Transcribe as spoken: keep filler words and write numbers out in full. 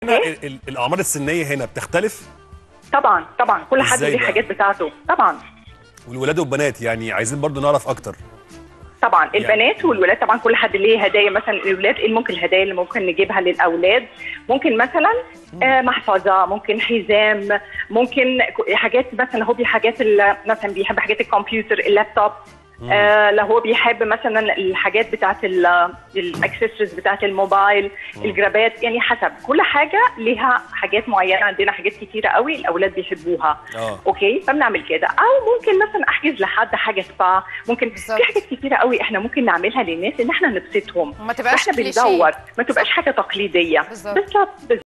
الاعمار السنيه هنا بتختلف؟ طبعا طبعا كل حد ليه حاجات بتاعته طبعا. والولاد والبنات يعني عايزين برضو نعرف اكتر. طبعا البنات يعني. والولاد طبعا كل حد ليه هدايا. مثلا الولاد ايه ممكن الهدايا اللي ممكن نجيبها للاولاد؟ ممكن مثلا آه محفظه، ممكن حزام، ممكن حاجات مثلا هو بحاجات مثلا بيحب حاجات الكمبيوتر، اللابتوب. آه لو هو بيحب مثلا الحاجات بتاعت الاكسسوارز بتاعت الموبايل، مم. الجرابات، يعني حسب كل حاجه ليها حاجات معينه. عندنا حاجات كتيره قوي الاولاد بيحبوها. أوه. اوكي فبنعمل كده. او ممكن مثلا احجز لحد حاجه سبا. ممكن بالزبط. في حاجات كتيره قوي احنا ممكن نعملها للناس ان احنا نبسطهم. ما تبقاش احنا بندور ما تبقاش حاجه تقليديه. بالظبط.